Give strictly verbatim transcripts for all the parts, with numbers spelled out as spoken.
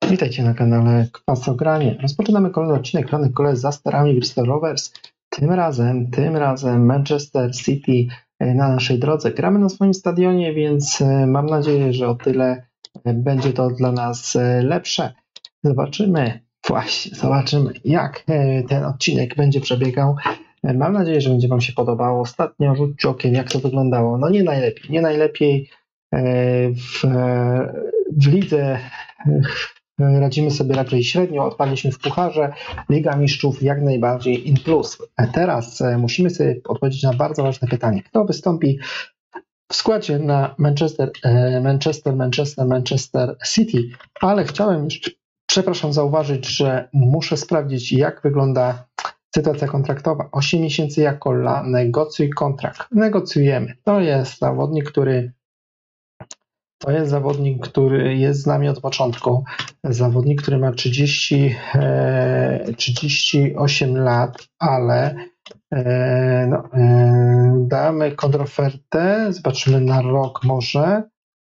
Witajcie na kanale Kwasogranie. Rozpoczynamy kolejny odcinek Rany Kole za sterami Bristol Rovers. Tym razem, tym razem Manchester City na naszej drodze. Gramy na swoim stadionie, więc mam nadzieję, że o tyle będzie to dla nas lepsze. Zobaczymy, właśnie, zobaczymy jak ten odcinek będzie przebiegał. Mam nadzieję, że będzie Wam się podobało. Ostatnio rzućcie okiem, jak to wyglądało. No nie najlepiej, nie najlepiej w, w lidze. Radzimy sobie raczej średnio, odpadliśmy w pucharze, Liga Mistrzów jak najbardziej in plus. A teraz musimy sobie odpowiedzieć na bardzo ważne pytanie. Kto wystąpi w składzie na Manchester, Manchester, Manchester, Manchester City? Ale chciałem jeszcze, przepraszam, zauważyć, że muszę sprawdzić, jak wygląda sytuacja kontraktowa. osiem miesięcy jako la, negocjuj kontrakt. Negocjujemy. To jest zawodnik, który To jest zawodnik, który jest z nami od początku. Zawodnik, który ma trzydzieści, trzydzieści osiem lat, ale no, damy kontrofertę. Zobaczymy na rok może.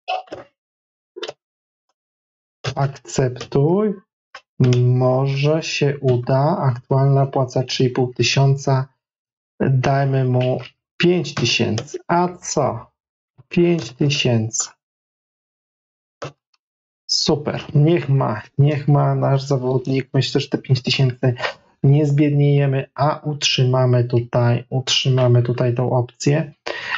Akceptuj. Może się uda. Aktualna płaca trzy i pół tysiąca. Dajmy mu pięć tysięcy. A co? pięć tysięcy. Super, niech ma, niech ma nasz zawodnik. Myślę, że te pięć tysięcy nie zbiedniejemy, a utrzymamy tutaj, utrzymamy tutaj tą opcję.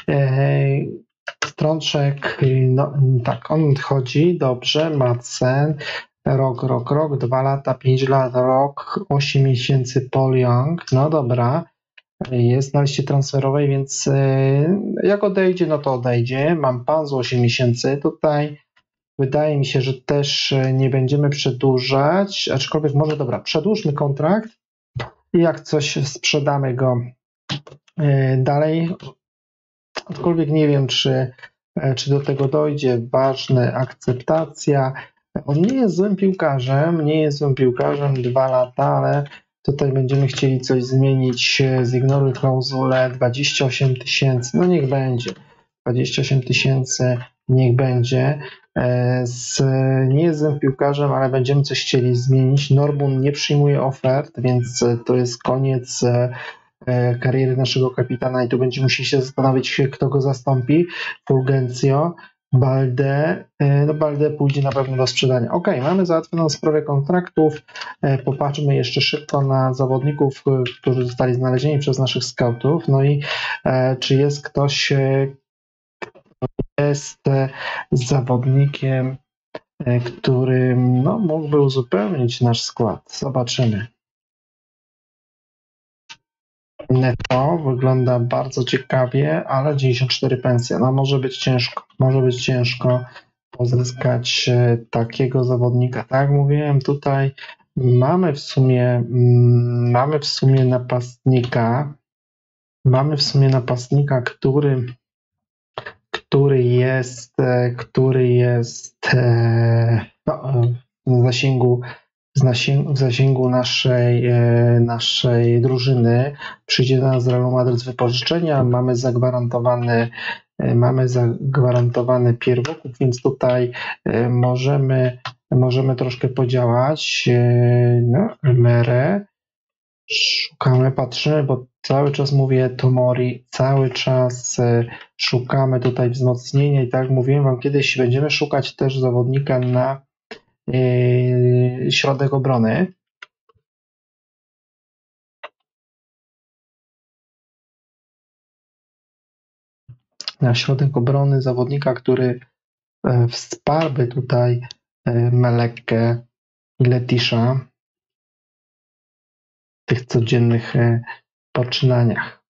Strączek, no tak, on odchodzi, dobrze, Madsen, rok, rok, rok, dwa lata, pięć lat, rok, osiem miesięcy Paul Young, no dobra, jest na liście transferowej, więc jak odejdzie, no to odejdzie. Mam pan z osiem miesięcy tutaj. Wydaje mi się, że też nie będziemy przedłużać, aczkolwiek może dobra, przedłużmy kontrakt i jak coś sprzedamy go dalej. Aczkolwiek nie wiem, czy, czy do tego dojdzie. Ważne, akceptacja. On nie jest złym piłkarzem, nie jest złym piłkarzem, dwa lata, ale tutaj będziemy chcieli coś zmienić. Zignoruj klauzulę, dwadzieścia osiem tysięcy, no niech będzie. dwadzieścia osiem tysięcy, niech będzie. Z, nie jest złym piłkarzem, ale będziemy coś chcieli zmienić. Norbun nie przyjmuje ofert, więc to jest koniec kariery naszego kapitana i tu będziemy musieli się zastanowić, kto go zastąpi. Fulgencio, Balde, no Balde pójdzie na pewno do sprzedania. Ok, mamy załatwioną sprawę kontraktów. Popatrzmy jeszcze szybko na zawodników, którzy zostali znalezieni przez naszych scoutów. No i czy jest ktoś, jest zawodnikiem, który no, mógłby uzupełnić nasz skład. Zobaczymy. Neto wygląda bardzo ciekawie, ale dziewięćdziesiąt cztery pensje. No może być ciężko, może być ciężko pozyskać takiego zawodnika. Tak jak mówiłem, tutaj mamy w sumie mamy w sumie napastnika, mamy w sumie napastnika, który który jest, który jest no, w zasięgu, w zasięgu naszej, naszej drużyny. Przyjdzie do nas z Realu Madryt z wypożyczenia, mamy zagwarantowany, mamy zagwarantowany pierwokup, więc tutaj możemy, możemy troszkę podziałać. No, Mere. Szukamy, patrzymy, bo cały czas mówię Tomori, cały czas szukamy tutaj wzmocnienia i tak jak mówiłem Wam kiedyś, będziemy szukać też zawodnika na yy, środek obrony. Na środek obrony zawodnika, który wsparłby tutaj Melekę i Letisza w tych codziennych poczynaniach.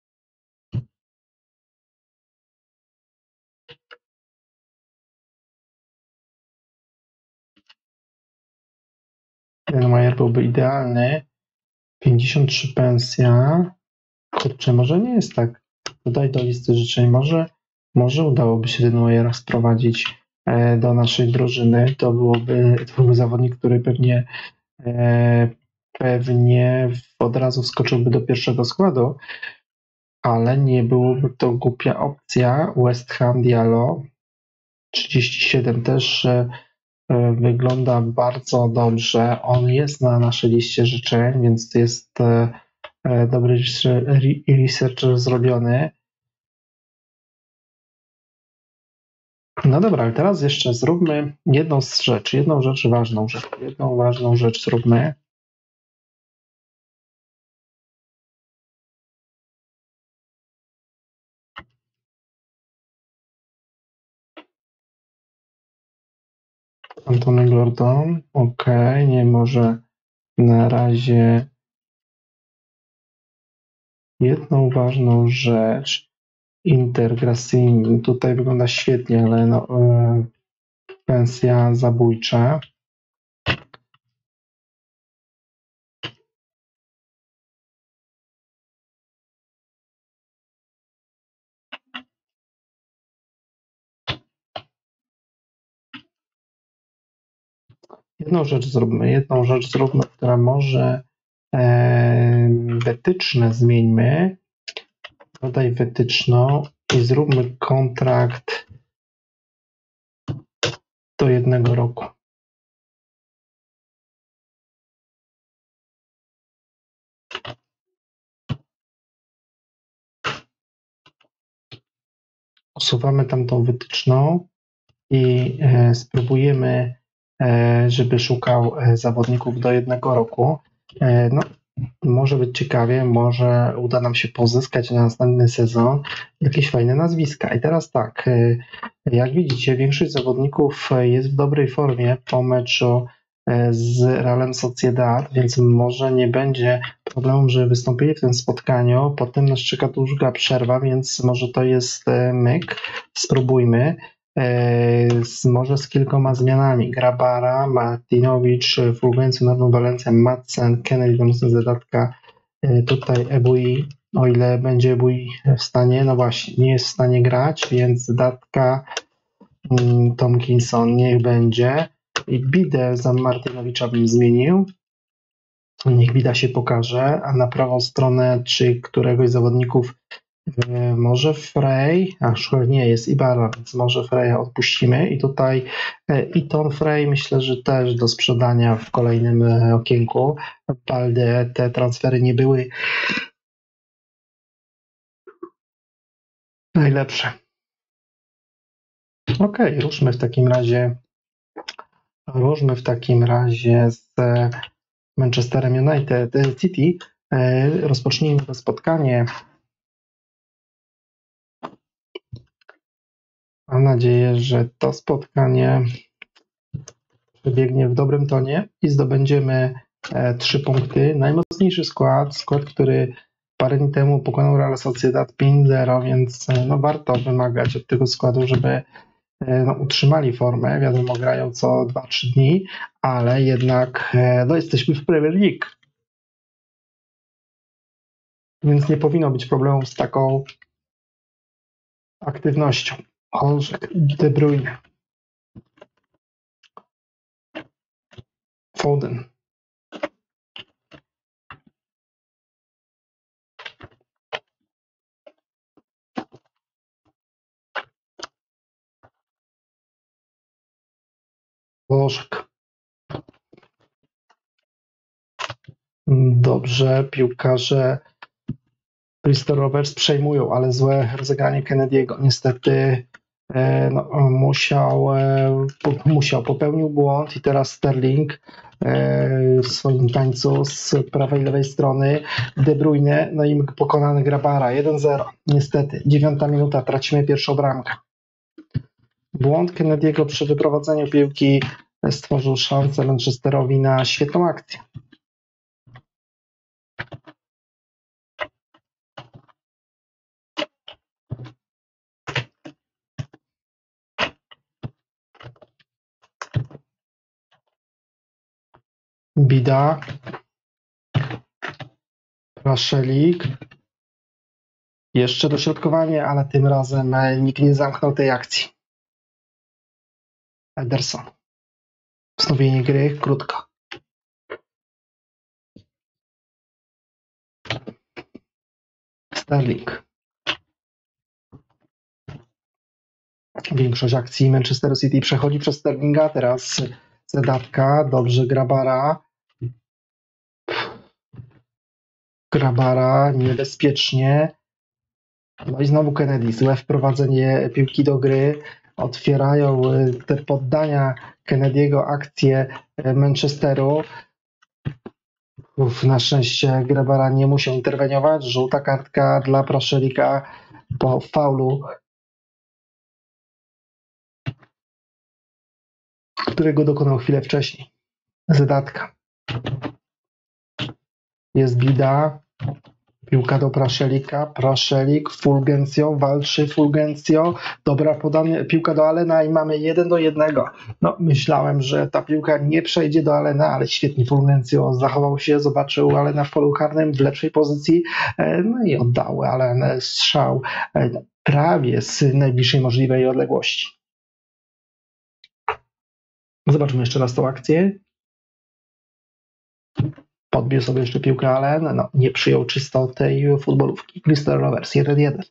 Majer byłby idealny. pięćdziesiąt trzy pensja. Kurczę, może nie jest tak. Dodaj do listy życzeń. Może, może udałoby się ten Majera sprowadzić do naszej drużyny. To byłoby, to byłby zawodnik, który pewnie pewnie od razu wskoczyłby do pierwszego składu, ale nie byłoby to głupia opcja. West Ham, Diallo trzydzieści siedem też wygląda bardzo dobrze. On jest na naszej liście życzeń, więc to jest dobry research zrobiony. No dobra, ale teraz jeszcze zróbmy jedną z rzeczy, jedną rzecz ważną, rzecz, jedną ważną rzecz zróbmy. Antony Gordon, ok, nie może na razie. Jedną ważną rzecz, Inter Grassini, tutaj wygląda świetnie, ale no, e, pensja zabójcza. Jedną rzecz zróbmy, jedną rzecz zróbmy, która może e, wytyczne zmieńmy. Dodaj wytyczną i zróbmy kontrakt do jednego roku. Usuwamy tamtą wytyczną i e, spróbujemy, e, żeby szukał e, zawodników do jednego roku. E, no, może być ciekawie, może uda nam się pozyskać na następny sezon jakieś fajne nazwiska. I teraz tak, e, jak widzicie, większość zawodników jest w dobrej formie po meczu e, z Realem Sociedad, więc może nie będzie problemu, że wystąpili w tym spotkaniu. Potem nas czeka długa przerwa, więc może to jest e, myk. Spróbujmy. Z, może z kilkoma zmianami. Grabara, Martinowicz, Fulgencio, Norman Valencia, Madsen, Kennedy do mocnego zadatka. Tutaj Ebui, o ile będzie Ebui w stanie, no właśnie, nie jest w stanie grać, więc zadatka Tomkinson niech będzie. I Bidę za Martinowicza bym zmienił. Niech Bida się pokaże, a na prawą stronę czy któregoś z zawodników może Frey, a nie jest Ibarra, więc może Freya odpuścimy i tutaj Iton Frey myślę, że też do sprzedania w kolejnym okienku. Balde, te transfery nie były najlepsze. Ok, ruszmy w takim razie ruszmy w takim razie z Manchesterem United City. Rozpocznijmy to spotkanie. Mam nadzieję, że to spotkanie przebiegnie w dobrym tonie i zdobędziemy e, trzy punkty. Najmocniejszy skład, skład, który parę dni temu pokonał Real Sociedad pięć zero, więc e, no, warto wymagać od tego składu, żeby e, no, utrzymali formę. Wiadomo, grają co dwa trzy dni, ale jednak e, no, jesteśmy w Premier League. Więc nie powinno być problemu z taką aktywnością. Olszek, De Bruyne, Foden. Olszek. Dobrze, piłkarze Bristol Rovers przejmują, ale złe rozegranie Kennedy'ego. Niestety e, no, musiał, e, po, musiał, popełnił błąd i teraz Sterling e, w swoim tańcu z prawej i lewej strony. De Bruyne, no i pokonany Grabara. jeden zero. Niestety, dziewiąta minuta, tracimy pierwszą bramkę. Błąd Kennedy'ego przy wyprowadzeniu piłki stworzył szansę Manchesterowi na świetną akcję. Bida, Raszelik, jeszcze dośrodkowanie, ale tym razem nikt nie zamknął tej akcji. Ederson, wznowienie gry, krótko. Sterling. Większość akcji Manchester City przechodzi przez Sterlinga, teraz Zedatka, dobrze, Grabara. Grabara, niebezpiecznie. No i znowu Kennedy, złe wprowadzenie piłki do gry. Otwierają te poddania Kennedy'ego akcje Manchesteru. Uf, na szczęście Grabara nie musiał interweniować. Żółta kartka dla Praszelika po faulu, którego dokonał chwilę wcześniej. Zedatka. Jest bida. Piłka do Praszelika. Praszelik, Fulgencio, walczy Fulgencio. Dobra podanie, piłka do Allena i mamy jeden do jednego. No, myślałem, że ta piłka nie przejdzie do Allena, ale świetnie Fulgencio zachował się, zobaczył Allena w polu karnym w lepszej pozycji, no i oddał Allen strzał prawie z najbliższej możliwej odległości. Zobaczmy jeszcze raz tą akcję. Podbił sobie jeszcze piłkę Allen, no nie przyjął czysto tej futbolówki. Bristol Rovers jeden jeden.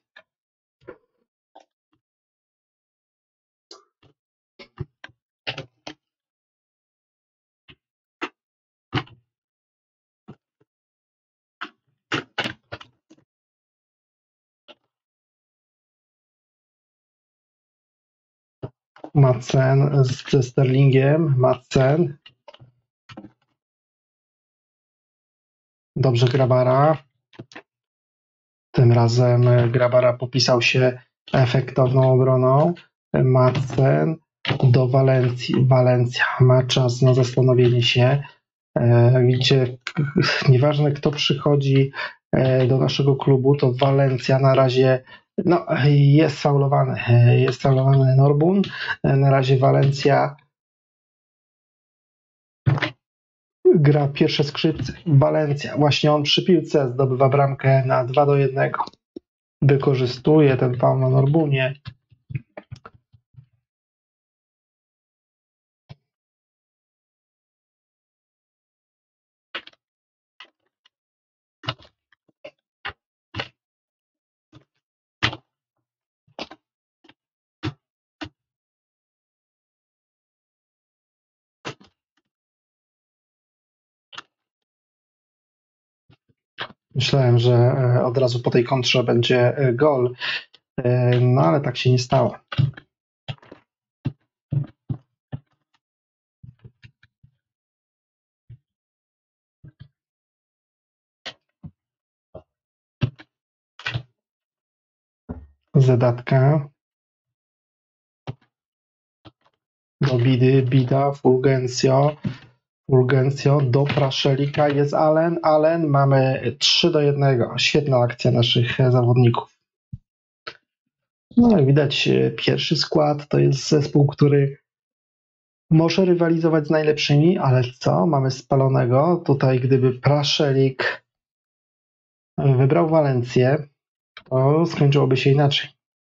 Madsen ze Sterlingiem. Madsen. Dobrze Grabara. Tym razem Grabara popisał się efektowną obroną. Madsen do Walencji. Walencja ma czas na zastanowienie się. Widzicie, nieważne kto przychodzi do naszego klubu, to Walencja na razie no, jest faulowany. Jest faulowany Norbun. Na razie Walencja gra pierwsze skrzypce. Walencja, właśnie on przy piłce zdobywa bramkę na dwa do jednego. Wykorzystuje ten faul na Norbunie. Myślałem, że od razu po tej kontrze będzie gol, no ale tak się nie stało. Zedatka. Do Bidy, Bida, Fulgencio. Fulgencio do Praszelika, jest Allen. Allen, mamy trzy do jednego. Świetna akcja naszych zawodników. No jak widać, pierwszy skład to jest zespół, który może rywalizować z najlepszymi, ale co? Mamy spalonego. Tutaj gdyby Praszelik wybrał Walencję, to skończyłoby się inaczej.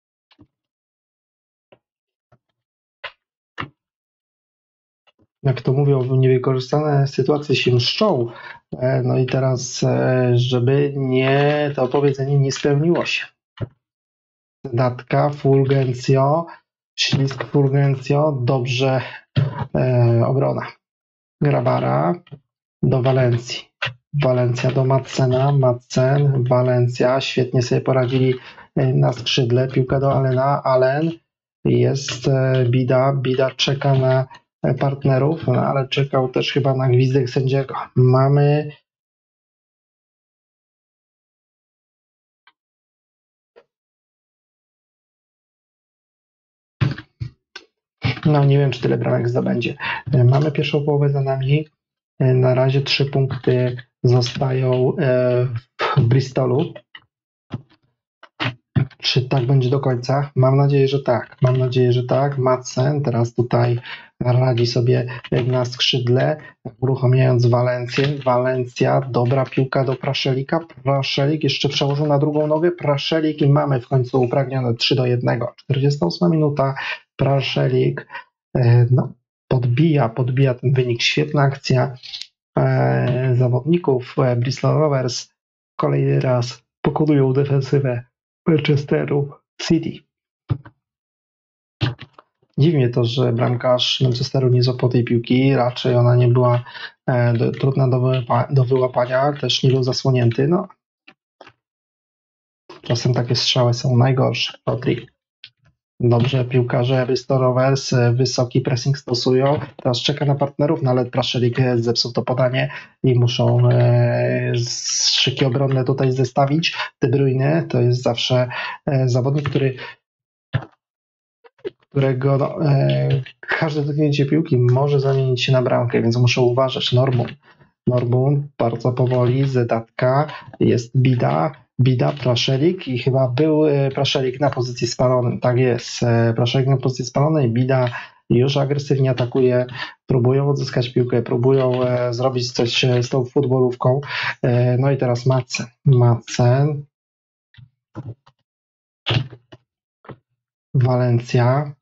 Jak to mówią, niewykorzystane sytuacje się mszczą. No i teraz, żeby nie, to powiedzenie nie spełniło się. Datka, Fulgencio, ślisk Fulgencio, dobrze e, obrona. Grabara do Walencji. Walencja do Madsena, Madsen, Walencja, świetnie sobie poradzili na skrzydle, piłka do Allena, Allen, jest e, Bida, Bida czeka na partnerów, no, ale czekał też chyba na gwizdek sędziego. Mamy no nie wiem, czy tyle bramek zdobędzie. Mamy pierwszą połowę za nami. Na razie trzy punkty zostają w Bristolu. Czy tak będzie do końca? Mam nadzieję, że tak. Mam nadzieję, że tak. Madsen teraz tutaj radzi sobie na skrzydle, uruchamiając Walencję. Walencja, dobra piłka do Praszelika. Praszelik jeszcze przełożył na drugą nogę. Praszelik i mamy w końcu upragnione trzy do jednego. czterdziesta ósma minuta. Praszelik no, podbija, podbija ten wynik. Świetna akcja e, zawodników Bristol Rovers. Kolejny raz pokonują defensywę Manchesteru City. Dziwi mnie to, że bramkarz Manchesteru nie złapał tej piłki, raczej ona nie była e, do, trudna do, wyłapa, do wyłapania, też nie był zasłonięty, no. Czasem takie strzały są najgorsze. Rodri. Dobrze, piłkarze Bristol Rovers wysoki pressing stosują. Teraz czeka na partnerów, no ale Praszelik zepsuł to podanie i muszą e, szyki obronne tutaj zestawić. De Bruyne to jest zawsze e, zawodnik, który którego no, e, każde dotknięcie piłki może zamienić się na bramkę, więc muszę uważać. Normund. Normund bardzo powoli, Zedatka, jest Bida, Bida, Praszelik i chyba był Praszelik na pozycji spalonej. Tak jest, Praszelik na pozycji spalonej, Bida już agresywnie atakuje, próbują odzyskać piłkę, próbują e, zrobić coś z tą futbolówką. E, no i teraz Madsen. Madsen. Walencja.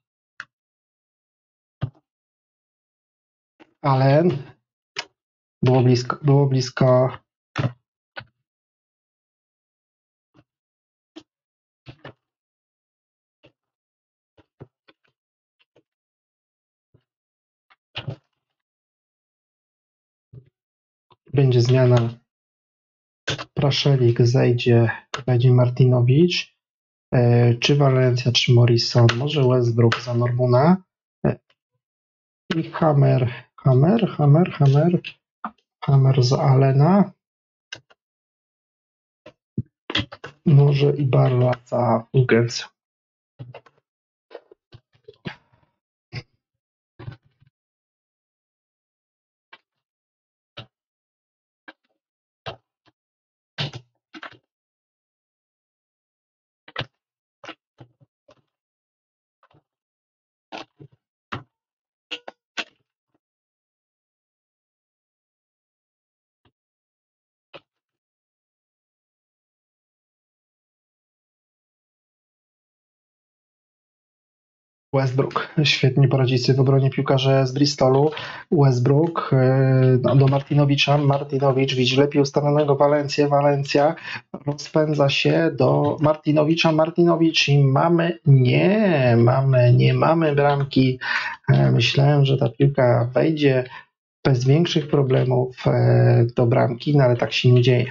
Allen. Było blisko, było blisko. Będzie zmiana. Praszelik zejdzie, wejdzie Martinowicz. E, czy Walencja, czy Morrison? Może Westbrook za Normuna. E, I Hammer. Hammer, Hammer, Hammer. Hammer za Allena. Może i Barla za Hugens. Westbrook. Świetnie poradzi sobie w obronie piłkarze z Bristolu. Westbrook no, do Martinowicza. Martinowicz widzi lepiej ustawionego Walencję. Walencja rozpędza się do Martinowicza. Martinowicz i mamy, nie, mamy, nie mamy bramki. Myślałem, że ta piłka wejdzie bez większych problemów do bramki, no ale tak się nie dzieje.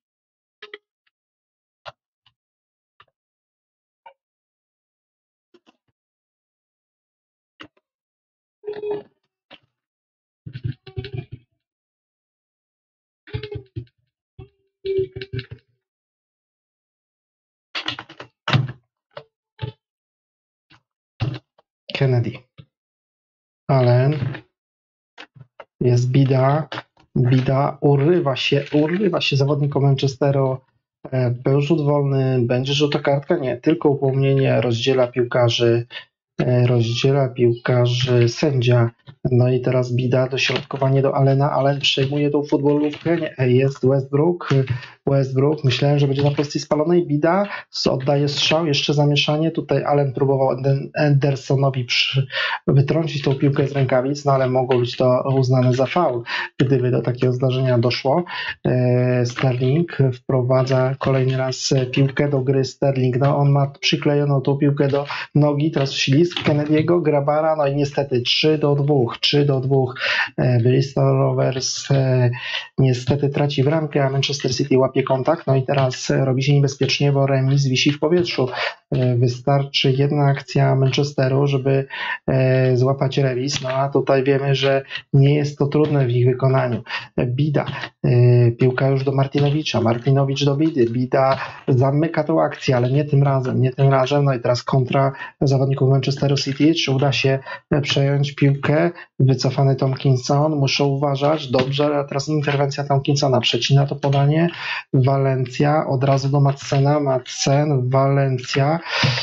Kennedy. Allen. Jest Bida. Bida urywa się, urywa się zawodnikom Manchesteru. Był rzut wolny, będzie rzuta kartka? Nie, tylko upomnienie rozdziela piłkarzy, rozdziela piłkarzy sędzia. No i teraz Bida, dośrodkowanie do Allena. Allen przejmuje tą futbolówkę. Nie, jest Westbrook. Westbrook, myślałem, że będzie na pozycji spalonej. Bida oddaje strzał, jeszcze zamieszanie. Tutaj Allen próbował Andersonowi przy, wytrącić tą piłkę z rękawic, no ale mogło być to uznane za faul, gdyby do takiego zdarzenia doszło. Sterling wprowadza kolejny raz piłkę do gry. Sterling, no on ma przyklejoną tą piłkę do nogi, teraz ślizg Kennedy'ego, Grabara, no i niestety trzy do dwóch, trzy do dwóch. Bristol Rovers niestety traci bramkę, a Manchester City łapie kontakt, no i teraz robi się niebezpiecznie, bo remis wisi w powietrzu. Wystarczy jedna akcja Manchesteru, żeby złapać remis, no a tutaj wiemy, że nie jest to trudne w ich wykonaniu. Bida, piłka już do Martinowicza, Martinowicz do Bidy, Bida zamyka tą akcję, ale nie tym razem, nie tym razem, no i teraz kontra zawodników Manchesteru City, czy uda się przejąć piłkę, wycofany Tomkinson, muszą uważać, dobrze, a teraz interwencja Tomkinsona, przecina to podanie, Walencja, od razu do Madsena, Madsen, Walencja,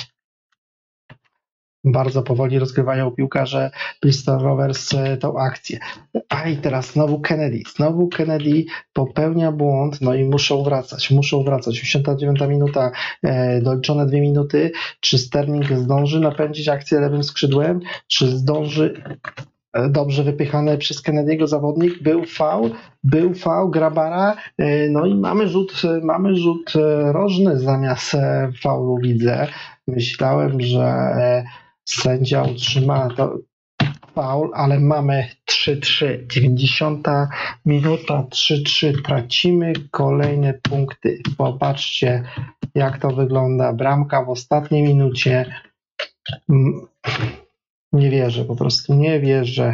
bardzo powoli rozgrywają piłkarze Bristol Rovers tą akcję. A i teraz znowu Kennedy. Znowu Kennedy popełnia błąd, no i muszą wracać, muszą wracać. osiemdziesiąta dziewiąta minuta, e, doliczone dwie minuty. Czy Sterling zdąży napędzić akcję lewym skrzydłem? Czy zdąży... Dobrze wypychany przez Kennedy'ego zawodnik, był faul, był faul Grabara, no i mamy rzut, mamy rzut rożny zamiast faulu, widzę. Myślałem, że Sędzia utrzyma to faul, ale mamy trzy trzy. dziewięćdziesiąta minuta, trzy trzy. Tracimy kolejne punkty. Popatrzcie, jak to wygląda. Bramka w ostatniej minucie. Nie wierzę, po prostu nie wierzę.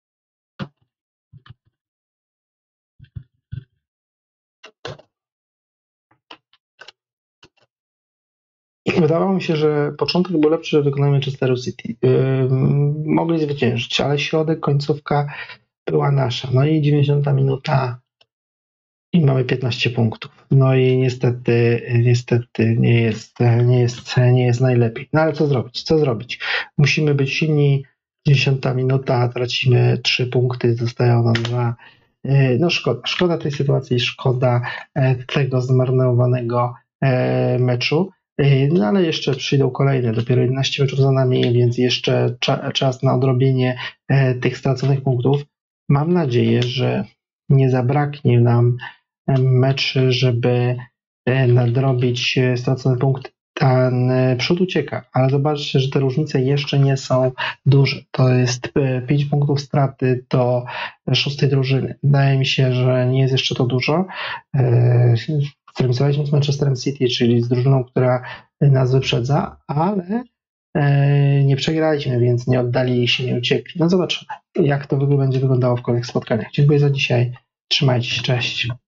Wydawało mi się, że początek był lepszy wykonania Manchesteru City. Yy, mogli zwyciężyć, ale środek, końcówka była nasza. No i dziewięćdziesiąta minuta i mamy piętnaście punktów. No i niestety, niestety nie jest, nie jest, nie jest najlepiej. No ale co zrobić? Co zrobić? Musimy być silni. dziewięćdziesiąta minuta, tracimy trzy punkty, zostają nam dwa. Yy, no szkoda, szkoda tej sytuacji, szkoda tego zmarnowanego meczu. No ale jeszcze przyjdą kolejne, dopiero jedenaście meczów za nami, więc jeszcze cza, czas na odrobienie e, tych straconych punktów. Mam nadzieję, że nie zabraknie nam meczy, żeby e, nadrobić stracony punkt. Ten przód ucieka, ale zobaczcie, że te różnice jeszcze nie są duże. To jest pięć punktów straty do szóstej drużyny. Wydaje mi się, że nie jest jeszcze to dużo. Zremisowaliśmy z Manchesterem City, czyli z drużyną, która nas wyprzedza, ale nie przegraliśmy, więc nie oddali się, nie uciekli. No zobaczymy, jak to będzie wyglądało w kolejnych spotkaniach. Dziękuję za dzisiaj. Trzymajcie się, cześć.